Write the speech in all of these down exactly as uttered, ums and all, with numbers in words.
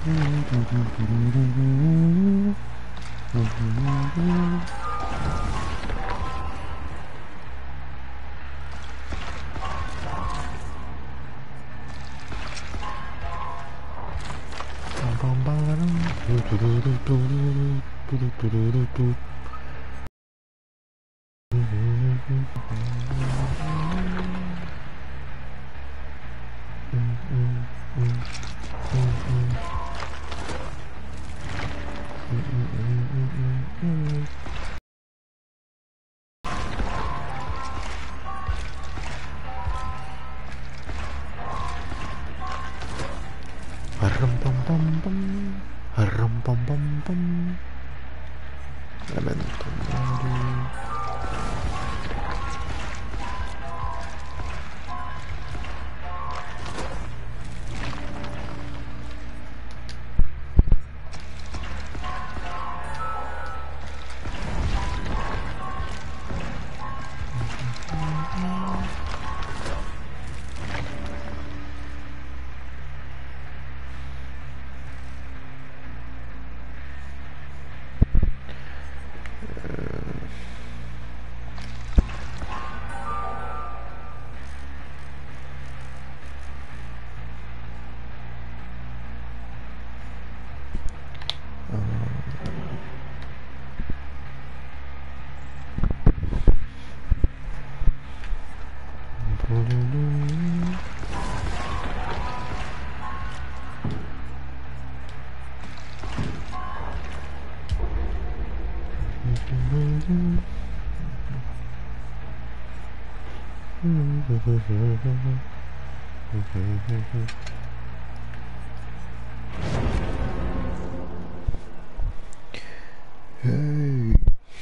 Hey.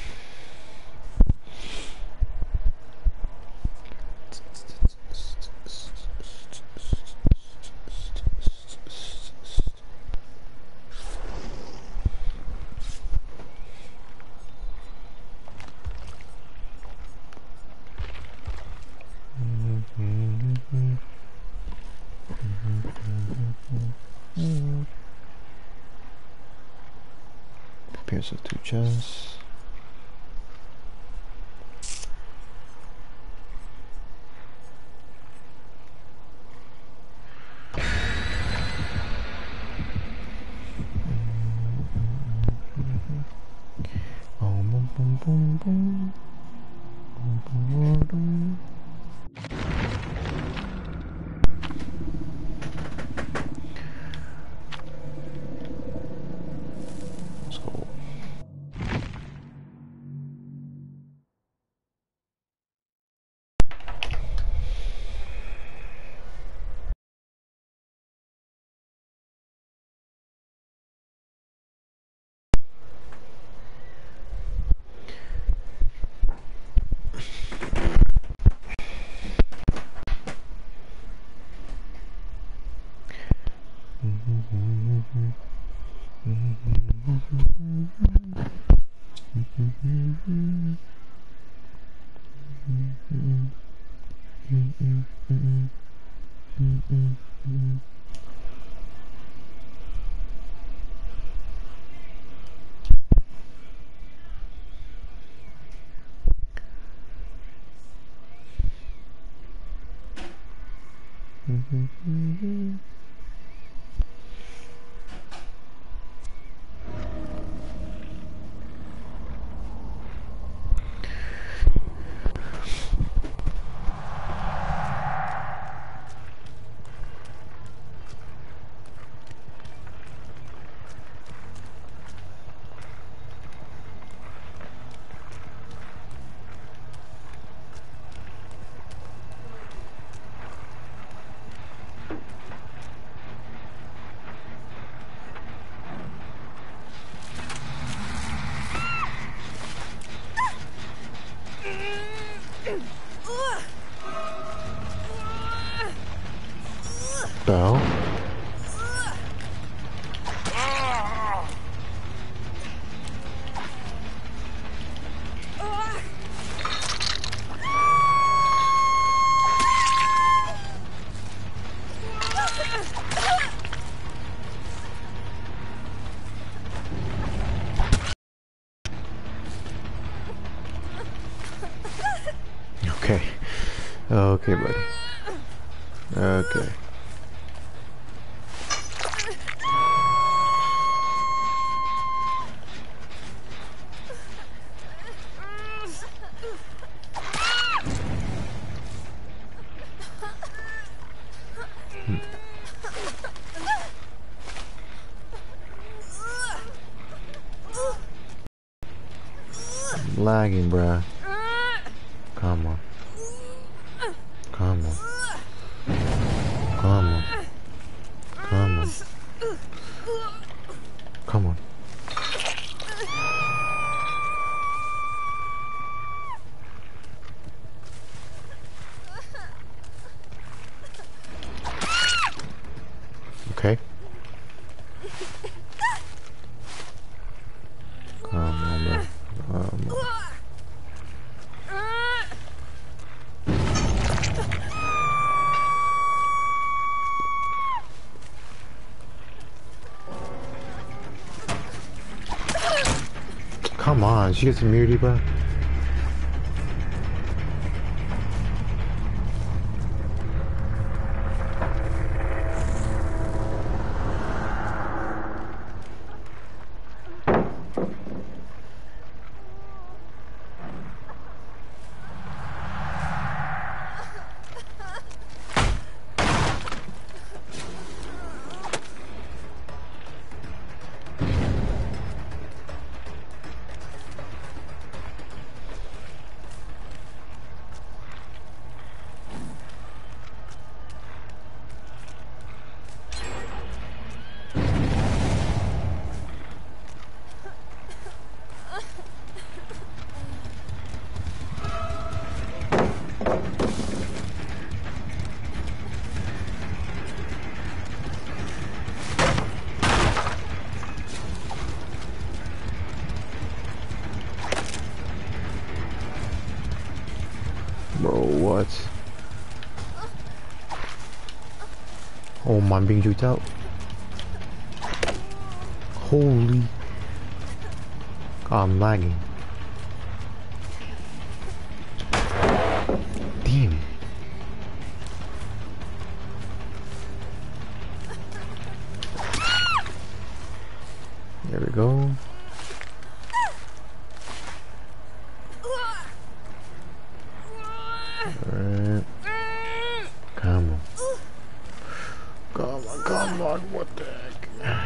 Pierce of two chests. Boom, boom, boom, boom. Boom, boom, boom. Let's go. Bow. Okay, buddy. Okay. I'm lagging, bruh. Come on. Come on. Come on. Come on. Come on. Okay. Come on, bro. Come on. Come on, she gets immunity, bro. Bro, what? Oh, I'm being juked out. Holy. God, I'm lagging. Damn. There we go. Alright. Come on. Come on, come on, what the heck?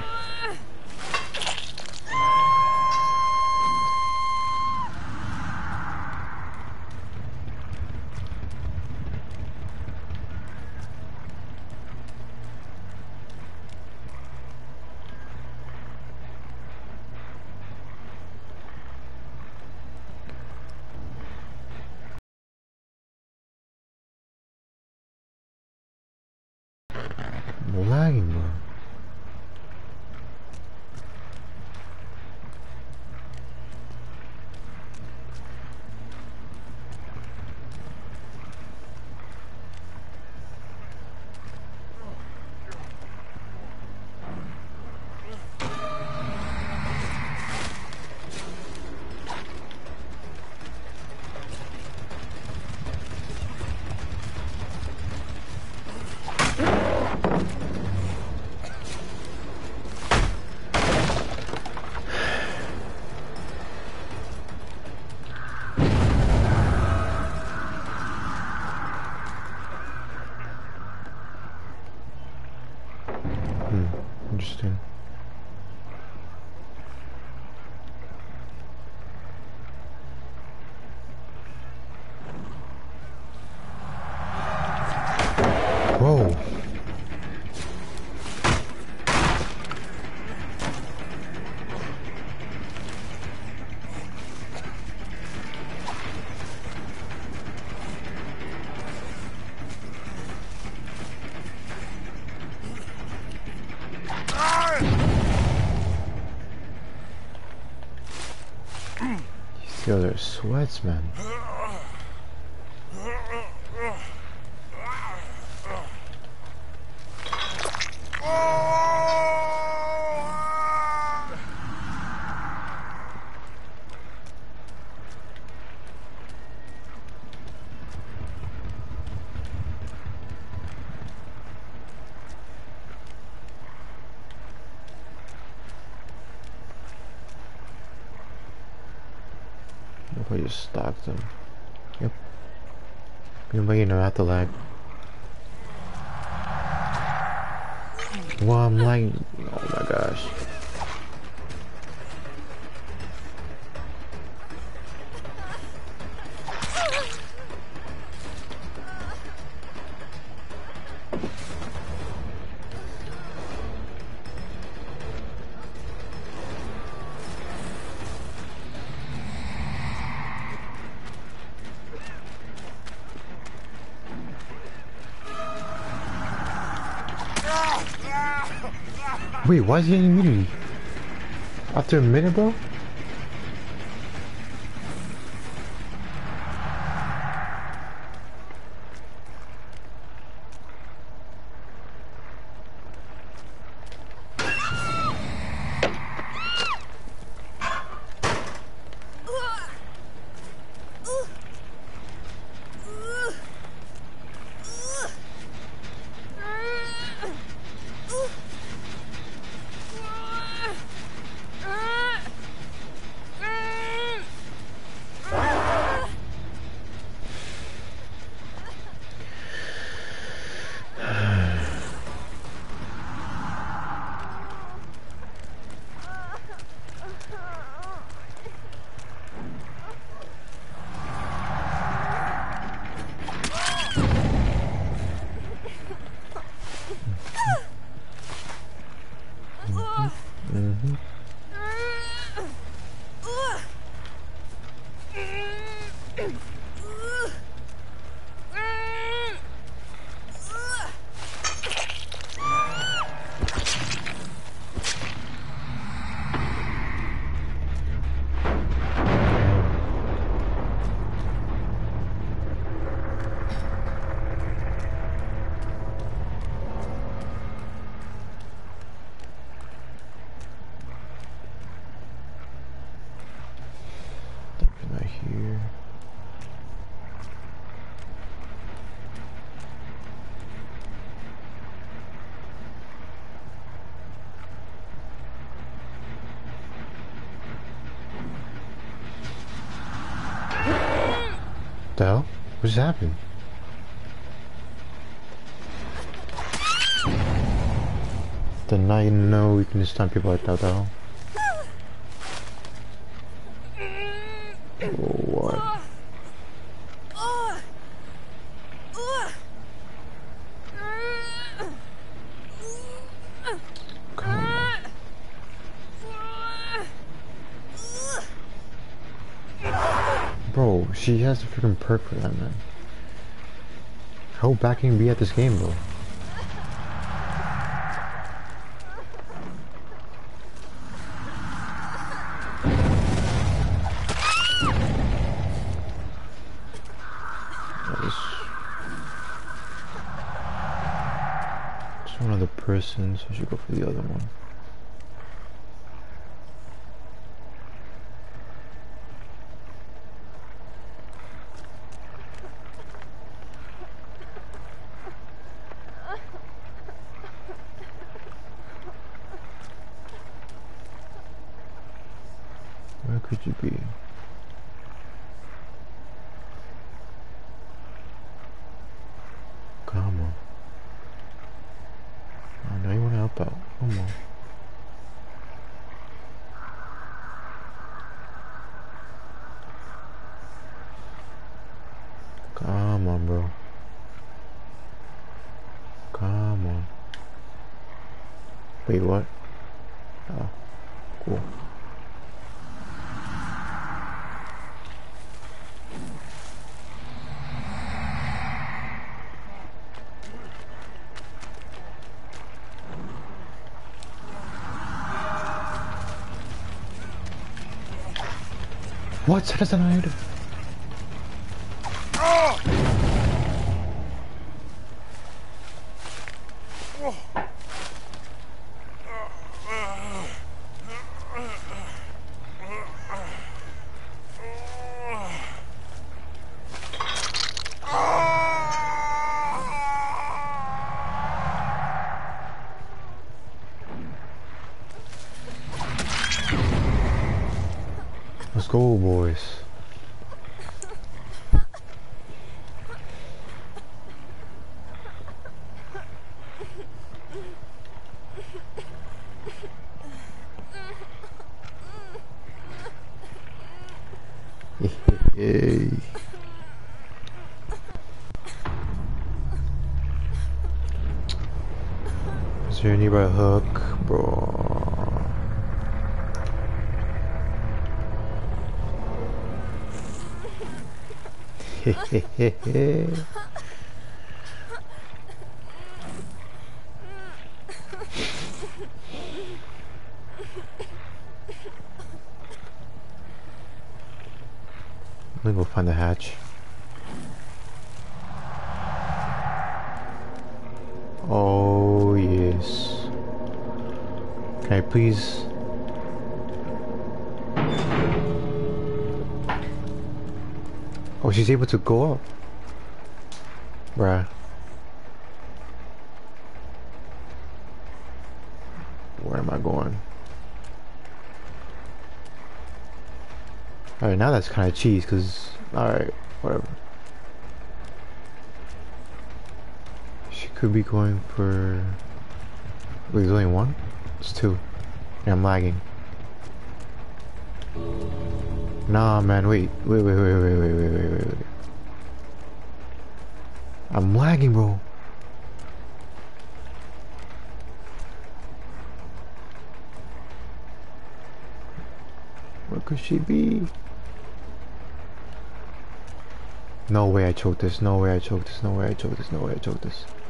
I'm lagging, bro. Hmm, interesting. Whoa. Yo, there's sweats, man. I just stalked him. Yep. Anybody know how to lag? Well, I'm like, oh my gosh. Wait, why is he getting immunity? After a minute, bro? Here. The hell? What just happened? Did not even know we can just stun people like that though. What? Bro, she has a freaking perk for that, man. How back can you be at this game, bro? It's one of the persons. I should go for the other one. Where could you be? Come on. I know you want to help out. Come on. Come on, bro. Come on. Wait, what? Oh, cool. What? That doesn't hide. Let's go, boys. Hey. Is there any right hook, bro? Hehehehe. Let me go find the hatch. Oh yes. Can I please? Oh, she's able to go up. Bruh. Where am I going? Alright, now that's kind of cheese, cause alright, whatever. She could be going for. Wait, there's only one? It's two. Yeah, I'm lagging. Nah, man, wait, wait, wait, wait, wait, wait, wait, wait, wait, wait. I'm lagging, bro. Where could she be? No way I choked this, no way I choked this, no way I choked this, no way I choked this.